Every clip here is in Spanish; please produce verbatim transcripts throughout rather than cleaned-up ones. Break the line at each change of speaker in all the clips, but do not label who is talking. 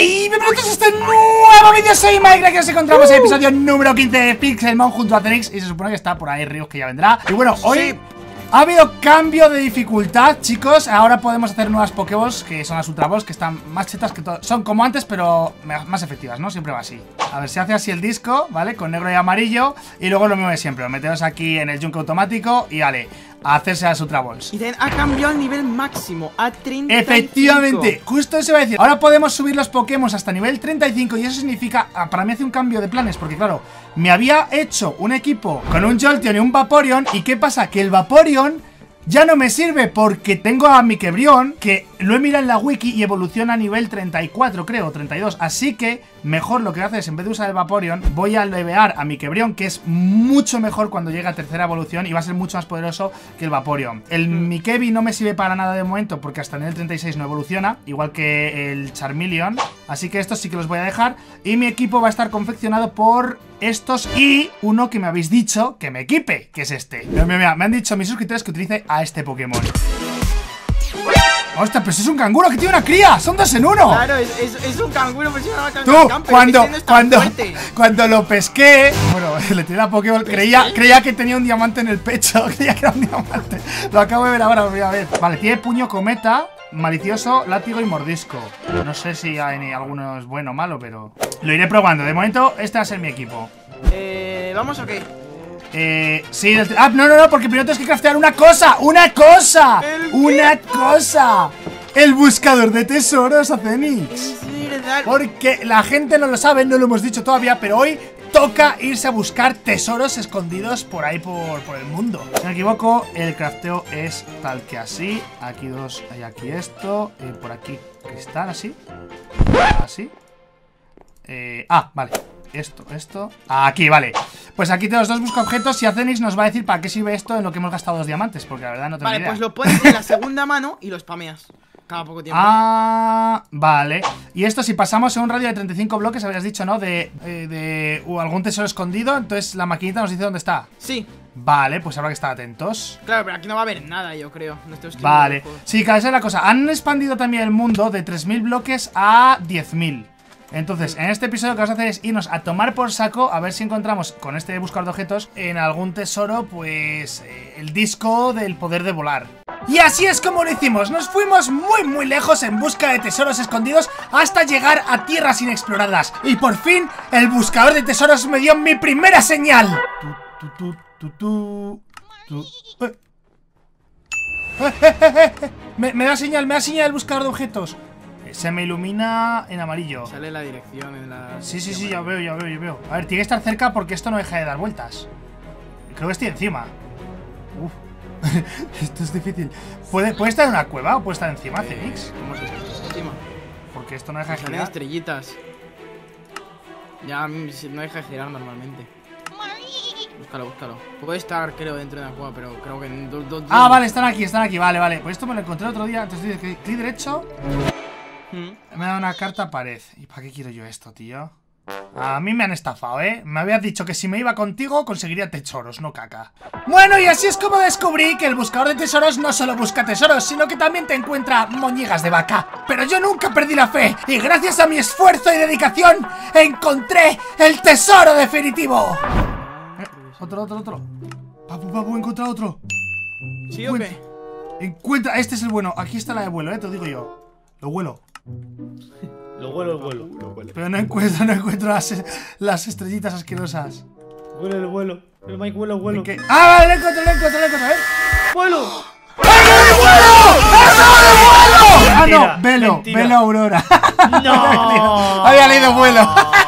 ¡Hey! Bienvenidos a este nuevo vídeo. Soy Minecraft y nos encontramos en el episodio número quince de Pixelmon junto a Zenix. Y se supone que está por ahí Rios, que ya vendrá. Y bueno, hoy sí. Ha habido cambio de dificultad, chicos. Ahora podemos hacer nuevas Pokéballs, que son las Ultra Balls, que están más chetas que todo. Son como antes, pero más efectivas, ¿no? Siempre va así. A ver, se hace así el disco, ¿vale? Con negro y amarillo. Y luego lo mismo de siempre. Lo metemos aquí en el yunque automático y vale, a hacerse las Ultra Balls.
Y también ha cambiado el nivel máximo a treinta y cinco.
Efectivamente, justo eso iba a decir. Ahora podemos subir los Pokémon hasta nivel treinta y cinco. Y eso significa, para mí hace un cambio de planes. Porque claro, me había hecho un equipo con un Jolteon y un Vaporeon. ¿Y qué pasa? Que el Vaporeon ya no me sirve porque tengo a mi Kebrion, que lo he mirado en la wiki y evoluciona a nivel treinta y cuatro, creo, treinta y dos. Así que mejor lo que hace es, en vez de usar el Vaporeon, voy a levear a mi Kebrion, que es mucho mejor cuando llegue a tercera evolución y va a ser mucho más poderoso que el Vaporeon. El mm. Mikebi no me sirve para nada de momento porque hasta nivel treinta y seis no evoluciona, igual que el Charmeleon. Así que estos sí que los voy a dejar. Y mi equipo va a estar confeccionado por estos y uno que me habéis dicho que me equipe, que es este. Mira, mira, mira, me han dicho mis suscriptores que utilice a este Pokémon. ¡Ostras, pero es un canguro que tiene una cría! ¡Son dos en uno!
Claro, es, es, es un canguro, pero si no va a
Tú,
camper,
cuando,
es que no
cuando, cuando lo pesqué, bueno, le tiré la Pokéball, creía, creía que tenía un diamante en el pecho, creía que era un diamante. Lo acabo de ver ahora, lo voy a ver. Vale, tiene puño cometa, malicioso, látigo y mordisco. No sé si hay alguno es bueno o malo, pero lo iré probando. De momento, este va a ser mi equipo.
Eh, ¿vamos o qué?
Eh, sí, del... ah, no, no, no, porque primero tienes que craftear una cosa, una cosa, una cosa. El buscador de tesoros a Zenix. Porque la gente no lo sabe, no lo hemos dicho todavía, pero hoy toca irse a buscar tesoros escondidos por ahí, por, por el mundo. Si no me equivoco, el crafteo es tal que así. Aquí dos, hay aquí esto, eh, por aquí cristal, así. Así. Eh, ah, vale. Esto, esto, aquí, vale. Pues aquí tenemos dos busca objetos y a Zenix nos va a decir para qué sirve esto en lo que hemos gastado dos diamantes, porque la verdad no tengo
Vale,
idea.
pues lo pones en la segunda mano y lo spameas cada poco tiempo.
Ah, vale. Y esto si pasamos en un radio de treinta y cinco bloques, habías dicho, ¿no? De, eh, de uh, algún tesoro escondido, entonces la maquinita nos dice dónde está.
Sí.
Vale, pues habrá que estar atentos.
Claro, pero aquí no va a haber nada, yo creo. No estoy
vale. Sí, claro, esa es la cosa. Han expandido también el mundo de tres mil bloques a diez mil. Entonces, en este episodio lo que vamos a hacer es irnos a tomar por saco, a ver si encontramos con este buscador de objetos en algún tesoro, pues, eh, el disco del poder de volar. Y así es como lo hicimos, nos fuimos muy muy lejos en busca de tesoros escondidos hasta llegar a tierras inexploradas. Y por fin, el buscador de tesoros me dio mi primera señal. Tu, tu, tu, tu, tu, tu. Eh. Eh, eh, eh, eh. Me, me da señal, me da señal el buscador de objetos. Se me ilumina en amarillo.
Sale la dirección en la...
Sí, sí, sí, ya veo, ya veo, ya veo. A ver, tiene que estar cerca porque esto no deja de dar vueltas. Creo que estoy encima. Uf. Esto es difícil. ¿Puede, ¿Puede estar en una cueva o puede estar encima,
eh,
Zenix?
¿Cómo es esto? Encima.
Porque esto no deja de
Salen
girar.
estrellitas. Ya no deja de girar normalmente. Búscalo, búscalo. Puede estar, creo, dentro de la cueva, pero creo que en dos... dos
ah, dos, vale, están aquí, están aquí, vale, vale. Pues esto me lo encontré el otro día. Entonces dice que clic derecho. Me ha dado una carta pared. ¿Y para qué quiero yo esto, tío? A mí me han estafado, ¿eh? Me habías dicho que si me iba contigo conseguiría tesoros, no caca. Bueno, y así es como descubrí que el buscador de tesoros no solo busca tesoros, sino que también te encuentra moñigas de vaca. Pero yo nunca perdí la fe, y gracias a mi esfuerzo y dedicación, encontré el tesoro definitivo. Eh, otro, otro, otro. Papu, papu, he encontrado otro.
¿Sí o qué?
Encuentra, este es el bueno. Aquí está la de vuelo, eh, te lo digo yo. Lo huelo.
Lo huelo, el vuelo.
Pero no encuentro, no encuentro las, las estrellitas asquerosas.
Huele el vuelo. El Mike huele el vuelo.
¿Qué? ¡Ah, vale! Lo encuentro, lo encuentro, lo encuentro. A ver.
¡Vuelo!
¡El vuelo! ¡El vuelo! Ah, no, velo,
mentira.
velo Aurora.
¡No!
Había leído vuelo.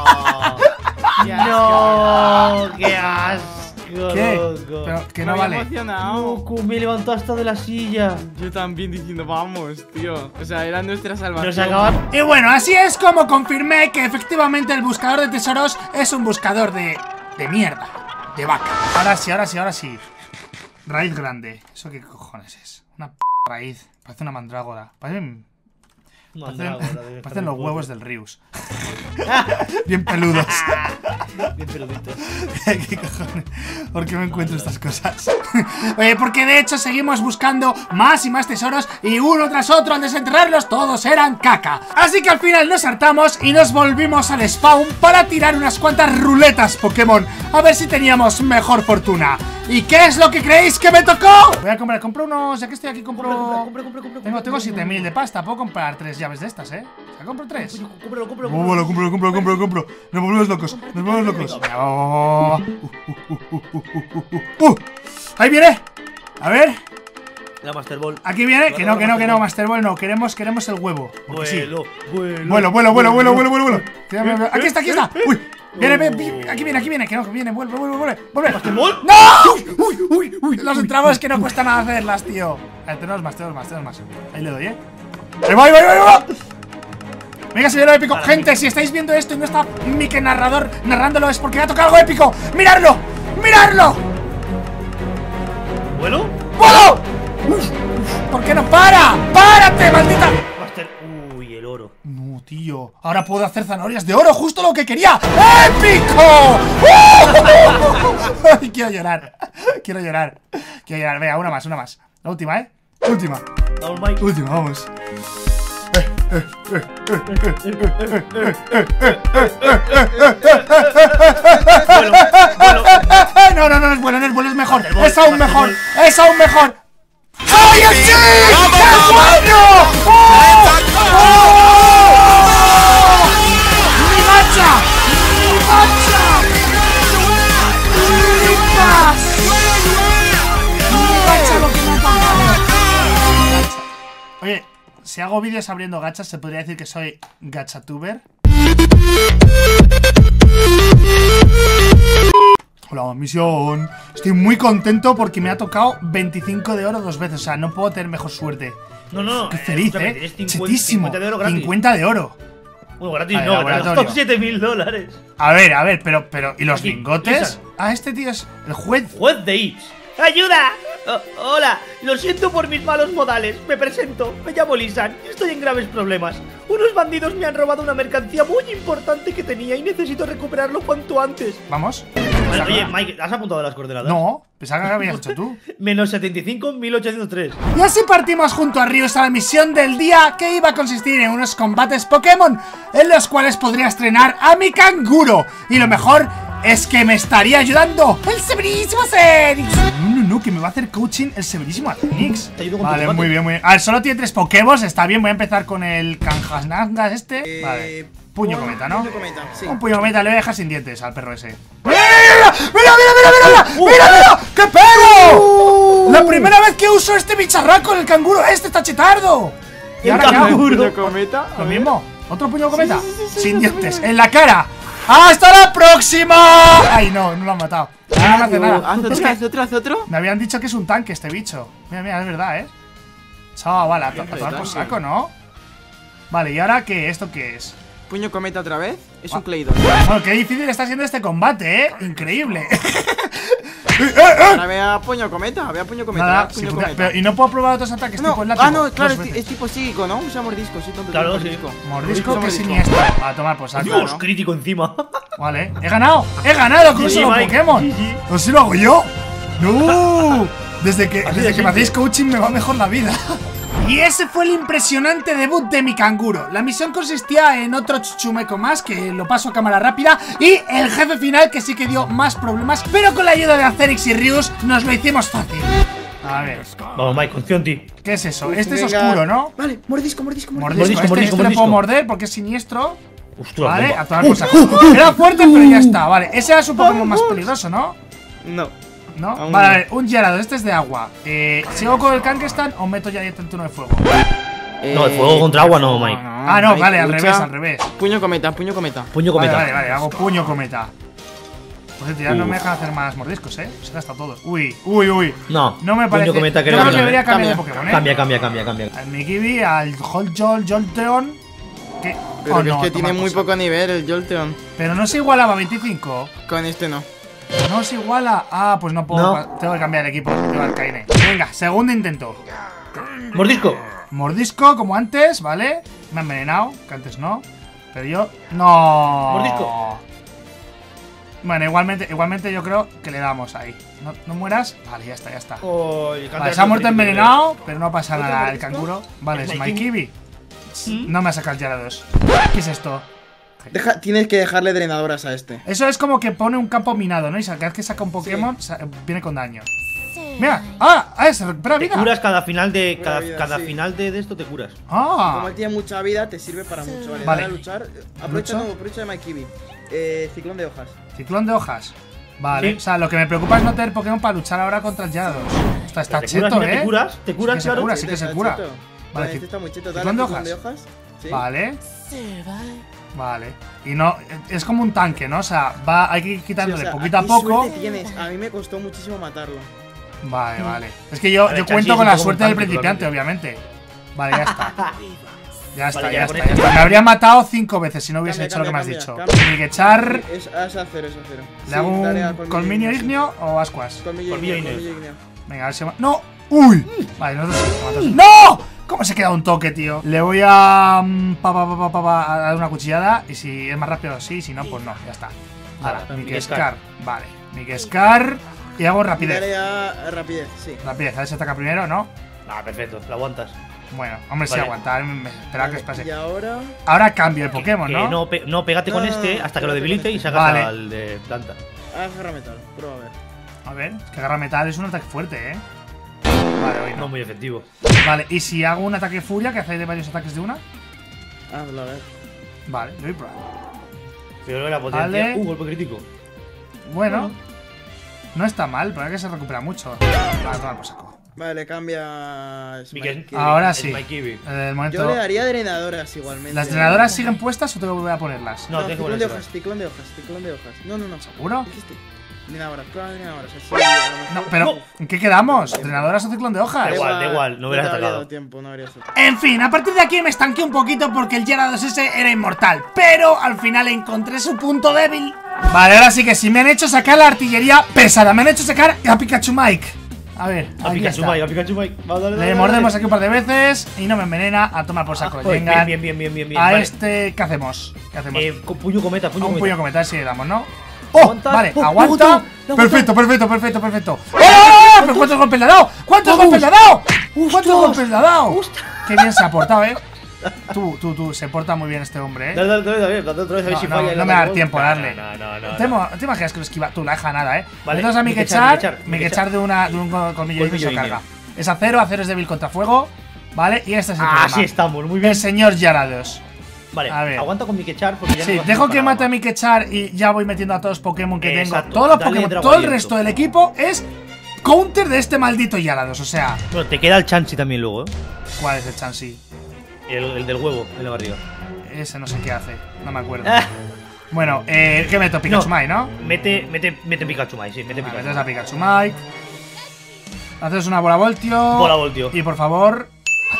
¡No! ¡Qué asco!
¿Qué?
Loco.
Pero que no
Me había
vale.
emocionado.
Loco, me levantó hasta de la silla.
Yo también diciendo, vamos, tío. O sea, era nuestra salvación.
Nos acaban.
Y bueno, así es como confirmé que efectivamente el buscador de tesoros es un buscador de... de mierda. De vaca. Ahora sí, ahora sí, ahora sí. Raíz grande. ¿Eso qué cojones es? Una p raíz. Parece una mandrágora. Parecen... Parecen, parecen los huevos del Rius. Bien peludos.
Bien peludito.
¿Qué cojones? ¿Por qué me encuentro estas cosas? Oye, porque de hecho seguimos buscando más y más tesoros y uno tras otro al desenterrarlos todos eran caca. Así que al final nos hartamos y nos volvimos al spawn para tirar unas cuantas ruletas Pokémon a ver si teníamos mejor fortuna. ¿Y qué es lo que creéis que me tocó? Voy a comprar, compro unos, ya que estoy aquí compro...
Compra, compra, compra,
Tengo, tengo siete mil de pasta, puedo comprar tres llaves de estas, ¿eh? ¿Ya compro tres?
Cómpralo, cómpralo.
Oh, lo compro, lo compro, lo compro, lo compro. Nos volvemos locos, nos volvemos locos. Oh. Uh, uh, uh, uh, uh, uh, uh. Ahí viene. A ver.
La Master Ball.
Aquí viene. Que no, que no, que no, Master Ball no. Queremos, queremos el huevo.
Vuelo,
Sí.
vuelo.
Vuelo, vuelo, vuelo, vuelo, vuelo, vuelo, vuelo. Aquí está, aquí está. Uy. Viene, viene, aquí viene, aquí viene. Que no, que viene. Vuelve, vuelve, vuelve. Vuelve.
¿Master Ball?
¡No! Uy, uy, uy. Las entradas que no cuesta nada hacerlas, tío. A ver, tenemos más, tenemos más, tenemos más. Ahí le doy, ¿eh? ¡Ahí va, ahí va, ahí va! Ahí va. Venga, se ve lo épico.
Para
Gente, si estáis viendo esto y no está mi que narrador narrándolo es porque me ha tocado algo épico. ¡Miradlo! ¡Miradlo!
¿Vuelo?
¡Vuelo! Uf, ¿por qué no para? ¡Párate, maldita!
Master. Uy, el oro.
No, tío. Ahora puedo hacer zanahorias de oro, justo lo que quería. ¡Épico! ¡Uh! Ay, quiero llorar. Quiero llorar. Quiero llorar. Venga, una más, una más. La última, ¿eh? Última.
Vamos, Mike.
Última, vamos.
Vuelo, vuelo.
No, no, no es bueno, no es bueno, es mejor. Es aún mejor. Es aún mejor. ¡Ay, sí! ¡Qué bueno! ¡Oh! ¡Oh! ¡Mi gacha! ¡Mi gacha! ¡Mi gacha! Lo que me ha pagado. Oye, si hago vídeos abriendo gachas, ¿se podría decir que soy gachatuber? Hola, misión. Estoy muy contento porque me ha tocado veinticinco de oro dos veces. O sea, no puedo tener mejor suerte.
No, no, no.
Qué feliz,
escúchame,
eh.
tienes cincuenta,
Chetísimo.
cincuenta de oro gratis.
cincuenta de oro.
Bueno, gratis
A ver,
no, te has
laboratorio.
gastado siete mil dólares.
A ver, a ver, pero, pero. ¿Y los
Aquí,
lingotes?
Lisa.
Ah, este tío es el juez.
Juez de Ips. ¡Ayuda! Oh, hola, lo siento por mis malos modales. Me presento, me llamo Lisan y estoy en graves problemas. Unos bandidos me han robado una mercancía muy importante que tenía y necesito recuperarlo cuanto antes.
Vamos.
Bueno, oye, Mike, ¿has apuntado las coordenadas?
No, pensaba que habías hecho tú.
Menos setenta y cinco, mil ochocientos tres.
Y así partimos junto a Rius a la misión del día, que iba a consistir en unos combates Pokémon, en los cuales podría estrenar a mi canguro. Y lo mejor es que me estaría ayudando el severísimo Zenix. No, no, no, que me va a hacer coaching el severísimo Zenix.
Te ayudo con tu
Vale,
combate.
muy bien, muy bien. A ver, solo tiene tres Pokéballs, está bien. Voy a empezar con el Kanjasnangas este.
Eh,
Vale, puño
pon
cometa, ¿no?
puño cometa, sí.
Un puño cometa, le voy a dejar sin dientes al perro ese. ¡Mira, mira, mira, mira, mira! ¡Mira, mira, mira! ¡Qué pego! La primera vez que uso este bicharraco, el canguro este está chetardo. ¿Y
El
ahora qué hago?
canguro.
Puño cometa.
Lo mismo. ¿Otro puño cometa? Sin dientes, en la cara. ¡Hasta la próxima! Ay, no, no lo han matado. Ah, no hace nada.
Haz
Es
otro,
que
haz otro, haz otro.
me habían dicho que es un tanque este bicho. Mira, mira, es verdad, ¿eh? Chaval, a, to- a tomar por saco, ¿no? Vale, ¿y ahora qué? ¿Esto qué es?
Puño cometa otra vez. Es
Ah.
un Claydol.
Bueno, qué difícil está siendo este combate, ¿eh? Increíble.
Ahora ve a puño cometa. Ve a puño cometa.
Nada,
ve a
sí,
puño
puta-
cometa.
pero, y no puedo probar otros ataques
No,
tipo el látigo.
ah, no, claro,
dos
es,
veces.
es tipo psíquico, ¿no? Usa mordisco, soy tonto.
Claro,
usa
sí.
mordisco.
Mordisco,
Usa
que
mordisco.
siniestro. A tomar por saco.
Dios,
¿no?
crítico encima.
Vale, he ganado, he ganado con un
Sí,
solo
Mike.
Pokémon.
Sí, sí.
¿No si lo hago yo? No. Desde que,
Así
desde
de
que me
simple.
hacéis coaching me va mejor la vida. Y ese fue el impresionante debut de mi canguro. La misión consistía en otro chuchumeco más, que lo paso a cámara rápida, y el jefe final, que sí que dio más problemas, pero con la ayuda de Acerix y Rius nos lo hicimos fácil. A ver,
Vamos, Mike, confío en ti.
¿qué es eso? Este es
Venga.
oscuro, ¿no?
Vale, mordisco, mordisco, mordisco.
Mordisco,
Mordisco,
este,
mordisco,
este no puedo
mordisco.
morder porque es siniestro.
Ostras,
Vale,
bomba.
a tomar por saco. Era fuerte, pero ya está, vale. Ese era su Pokémon más peligroso, ¿no?
No.
¿No?
Aún
Vale,
no.
a ver, un Gyarados, este es de agua. Eh, ¿Sigo con el Kankestan o meto ya directamente uno de fuego?
No, de fuego contra agua no, Mike.
Ah, no,
Mike,
vale, al
lucha.
revés, al revés.
Puño cometa, puño cometa.
Puño
Vale,
cometa.
vale, vale, hago puño cometa. Pues ya no
Uf.
me dejan hacer más mordiscos, eh. Se gasta todo. Uy, uy, uy.
No,
No me parece.
puño cometa
Yo
creo
creo
que
que
no,
debería
¿eh?
cambiar de
Cambia.
Pokémon, eh.
Cambia, cambia, cambia, cambia.
Al Mikibi, al Holjol, Jolteon. Que.
Pero
oh,
que
no,
es que
a
tiene
tomar
muy
por
poco nivel el Jolteon.
saco. Pero no se igualaba a veinticinco.
Con este no.
No se iguala. Ah, pues no puedo.
No.
pa- Tengo que cambiar el equipo de Valkaine. Venga, segundo intento.
Mordisco.
Mordisco, como antes, ¿vale? Me ha envenenado, que antes no. Pero yo. ¡No!
Mordisco.
Bueno, igualmente, igualmente yo creo que le damos ahí. No, no mueras. Vale, ya está, ya está.
Oh,
Vale, se ha muerto envenenado, pero no pasa nada el canguro. Vale, es Mykibi. No me ha sacado el Gyarados. ¿Qué es esto?
Deja, tienes que dejarle drenadoras a este.
Eso es como que pone un campo minado, ¿no? Y cada vez que saca un Pokémon, sí. viene con daño. Mira, ah, ah, se recupera vida.
Te curas cada final de. Cada,
vida,
cada
sí.
final de, de esto te curas.
Ah.
Como él tiene mucha vida, te sirve para mucho. Vale,
vale.
dale a luchar. Aprovecha,
¿Lucho?
no, aprovecha de Mykibi. Eh, ciclón de hojas.
Ciclón de hojas. Vale,
Sí.
o sea, lo que me preocupa es no tener Pokémon para luchar ahora contra el Gyarados. Está, está
te
cheto,
curas, mira,
¿eh?
te curas, te curas,
sí que se
claro.
cura, sí que se
¿Está
cura.
cheto?
Vale,
Vale, este está muy cheto. Dale
ciclón de
ciclón de
hojas.
hojas. Sí.
Vale. Vale. Y no, es como un tanque, ¿no? O sea, va, hay que ir
Sí,
quitándole
o sea,
poquito a
aquí
poco.
suerte tienes. A mí me costó muchísimo matarlo.
Vale, vale. Es que yo,
A ver,
yo
Chansey
cuento
es
con
un
la
poco
suerte
un
del
tanque,
principiante,
totalmente.
obviamente. Vale, ya está. Ya está,
Vale,
ya
ya
está,
con
ya
este
está.
ya.
Me habría matado cinco veces si no hubiese
Cambia,
hecho lo que me has
cambia,
dicho.
cambia.
Miguechar.
Es, es a cero, es a cero.
¿Le
Sí,
hago
dale a
un
colmillo
colmillo
sí.
ignio o ascuas?
Colmillo
Colmillo
igneo,
igneo.
colmillo igneo.
Venga, a ver si me... ¡No! ¡Uy! Vale, nosotros... ¡No! ¿Cómo se queda un toque, tío? Le voy a... mm, Pa, pa, pa, pa, pa, pa, a dar una cuchillada. Y si es más rápido, sí. Si no, pues no. Ya está. Ahora,
Nada,
Miguescar. Vale. Miguescar. Y hago rapidez.
Dale a rapidez, sí.
Rapidez. A ver si ataca primero, ¿no?
Ah, perfecto, lo aguantas.
Bueno, hombre, sí,
Vale.
aguantar. Me esperaba que
Vale,
pase.
y ahora.
Ahora cambio el Pokémon,
Que
¿no?
no, pe- no, pégate
No,
con
no,
este
no,
hasta que lo
pégate con
debilite y
este.
sacas
Vale.
al de planta.
Haz garra metal, prueba a ver.
A ver, es que agarra metal es un ataque fuerte, ¿eh? Vale, hoy
No
no.
muy efectivo.
Vale, y si hago un ataque furia, que hacéis de varios ataques de una.
Hazlo a ver.
Vale, lo voy a probar.
Pero la potencia.
Vale.
Uh, golpe crítico.
Bueno, no está mal, pero hay que se recupera mucho. Vale, toma por saco.
Vale, cambia.
Miguel.
Mykibi.
Ahora
Es
sí.
Mykibi.
En el
Yo
momento.
le daría drenadoras igualmente.
¿Las drenadoras siguen puestas o tengo que volver a ponerlas?
No,
No,
tienes que
ciclón de
ponérselas.
hojas, ciclón de hojas, ciclón de hojas. No, no, no.
¿Seguro?
Dijiste. Drenadoras, prueba drenadoras. Así, a lo mejor-
No, pero ¿en qué quedamos? ¿Drenadoras o ciclón de hojas?
Da igual, da igual, no hubieras
te habría
atacado.
dado tiempo, no habría sido.
En fin, a partir de aquí me estanqué un poquito porque el Gyarados ese era inmortal, pero al final encontré su punto débil. Vale, ahora sí que sí, me han hecho sacar la artillería pesada, me han hecho sacar a Pikachu Mike. A ver,
A
aquí
Pikachu
está.
Mike, a Pikachu Mike. Va, dale, dale,
Le
dale,
mordemos
dale.
aquí un par de veces y no me envenena, a tomar por saco.
Joder,
Venga,
bien, bien, bien, bien, bien.
a
Vale.
este, ¿qué hacemos? ¿Qué hacemos?
Eh, con puño cometa,
A
puño
un
cometa.
puño cometa, sí le damos, ¿no? ¡Oh!
¿Aguantas?
Vale,
¡Oh,
aguanta.
lo ha aguantado! ¡Lo ha
Perfecto,
aguantado!
perfecto, perfecto, perfecto. ¡Oh! ¿Pero cuántos golpes le ha dado? ¿Cuántos
Vamos.
golpes le ha dado? ¿Cuántos
¡Ostras!
golpes le ha dado?
¡Ostras!
Qué bien se ha portado, ¿eh? Tú, tú, tú, se porta muy bien este hombre, ¿eh?
Dale, dale, dale, dale, dale otra vez a ver
No,
si
no,
falla.
no me va a dar tiempo a darle.
No, no, no.
¿Te,
no.
mo- ¿Te imaginas que lo esquiva? Tú, la deja nada, ¿eh?
Vale,
Entonces a
Miguechar,
Miguechar,
Miguechar,
Miguechar de, una, de un co- colmillo y
Colmillo
se
igneo.
carga. Es acero, acero es débil contra fuego, ¿vale? Y este es el
Ah,
problema.
sí estamos, muy bien.
El señor Gyarados.
Vale,
a ver.
aguanta con Miguechar porque ya
Sí,
no vas a
dejo
hacer
que
nada
mate a
más.
Miguechar y ya voy metiendo a todos los Pokémon que
Exacto,
tengo. Todos los
dale
Pokémon,
Drago
todo el
Aliento.
resto del equipo es counter de este maldito Gyarados. O sea,
Bueno, te queda el Chansey también luego, ¿eh?
¿cuál es el Chansey?
El, el del huevo, en la barriga.
Ese no sé qué hace, no me acuerdo. Bueno, eh, ¿qué meto? Pikachu Mike, ¿no?
Mete, mete, mete Pikachu Mike, sí, mete
Vale,
Pikachu.
metes a Pikachu Mike. Haces una bola voltio.
Bola voltio.
Y por favor.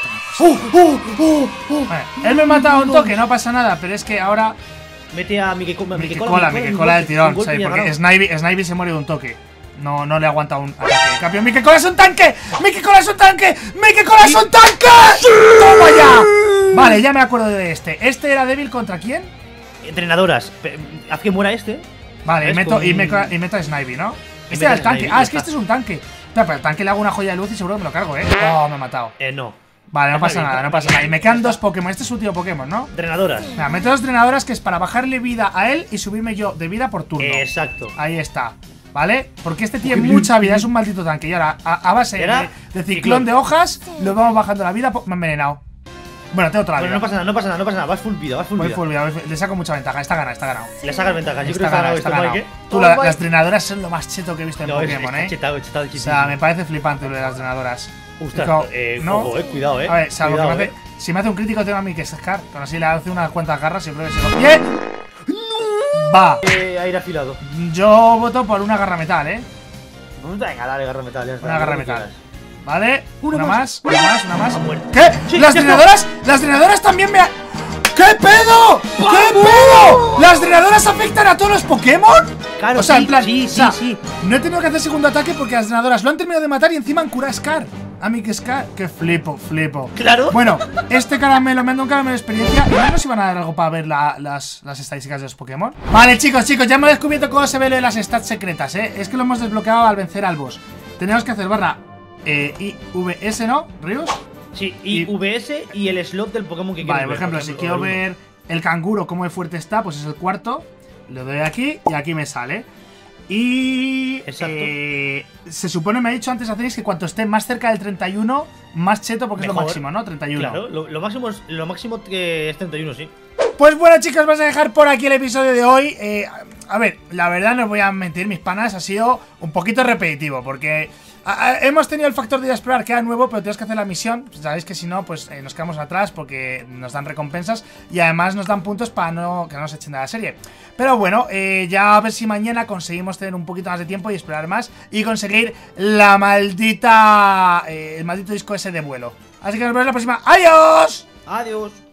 Vale, él me ha matado un toque, no pasa nada, pero es que ahora.
Mete a Mikecola,
Mikecola, Mikecola del tirón, ¿sabes? Porque Snivy, Snivy se muere de un toque. No, no le aguanta un ataque. En cambio, Mikecola es un tanque. Mikecola es un tanque. Mikecola es un tanque. ¡Toma ya! Vale, ya me acuerdo de este. ¿Este era débil contra quién?
Entrenadoras. Pe- Haz que muera este.
Vale, y
Es
meto,
con-
y, meto, y meto a Snivy, ¿no?
Y
Este era
metes
el
a
tanque.
Snivy,
Ah,
ya
es que
está.
este es un tanque. Espera, pero al tanque le hago una joya de luz y seguro que me lo cargo, ¿eh? Oh, me ha matado.
Eh, no.
Vale, no
Está
pasa
bien,
nada, no
está
pasa nada. Y
bien.
me quedan dos Pokémon. Este es su último Pokémon, ¿no?
Drenadoras.
Mira, meto dos drenadoras que es para bajarle vida a él y subirme yo de vida por turno.
Exacto.
Ahí está. ¿Vale? Porque este tiene mucha vida, es un maldito tanque. Y ahora, a, a base
¿Y ahora?
de, de ciclón
Ciclón.
de hojas, lo vamos bajando la vida. po- Me he envenenado. Bueno, tengo otra
Bueno,
vida.
no pasa nada, no pasa nada, no pasa nada. Vas full vida, vas full
Voy
vida.
full vida, voy full- le saco mucha ventaja. Está ganado, está ganado.
Le sacas ventaja. Yo
Está
creo que
ganado,
ha
está
ganado
ganado.
esto, Mike.
Tú, la- las drenadoras son lo más cheto que he visto en
No, es,
Pokémon,
está
¿eh?
chetado, chetado,
O sea, me parece flipante lo de las drenadoras.
Ostras,
Digo,
eh,
¿no?
ojo, eh, cuidado, eh.
A ver, salvo
Cuidado,
que me
eh.
hace, si me hace un crítico tengo a mí que sacar. Pero así le hace unas cuantas garras y creo que se lo... ¡Bien! Va.
Eh, aire afilado.
Yo voto por una garra metal, ¿eh?
Venga, dale, garra metal. Ya está,
Una garra
lo que
metal.
quieras.
¿Vale?
Una
Una
más.
más, una más, una más.
Ha muerto.
¿Qué?
Sí,
¿Las
ya está.
drenadoras? ¡Las drenadoras también me... ha- ¿Qué pedo? ¿Qué pedo? ¿Las drenadoras afectan a todos los Pokémon?
Claro,
O sea,
sí,
en plan,
sí,
o sea,
sí, sí.
no he tenido que hacer segundo ataque porque las drenadoras lo han terminado de matar y encima han curado a Scar. A mí que es que, que flipo, flipo.
Claro.
Bueno, este caramelo me da un caramelo de experiencia. Y no nos iban a dar algo para ver la, las, las estadísticas de los Pokémon. Vale, chicos, chicos, ya hemos descubierto cómo se ve lo de las stats secretas, ¿eh? Es que lo hemos desbloqueado al vencer al boss. Tenemos que hacer barra eh, I V S, ¿no, Rius?
Sí, I V S y el slot del Pokémon que
Vale,
quieres
por ejemplo,
ver,
si quiero ver el canguro cómo de fuerte está, pues es el cuarto. Le doy aquí y aquí me sale. Y eh, se supone, me ha dicho antes Aceris, que cuanto esté más cerca del treinta y uno, más cheto, porque
Mejor.
es lo máximo, ¿no? treinta y uno.
Claro, lo, lo máximo es, lo máximo que es treinta y uno, sí.
Pues bueno, chicos, vamos a dejar por aquí el episodio de hoy. eh, A ver, la verdad no os voy a mentir, mis panas, ha sido un poquito repetitivo, porque a, a, hemos tenido el factor de ir a explorar, que era nuevo, pero tenemos que hacer la misión. Sabéis que si no, pues eh, nos quedamos atrás, porque nos dan recompensas y además nos dan puntos para no, que no nos echen de la serie. Pero bueno, eh, ya a ver si mañana conseguimos tener un poquito más de tiempo y explorar más y conseguir la maldita, eh, el maldito disco ese de vuelo. Así que nos vemos la próxima. ¡Adiós!
Adiós.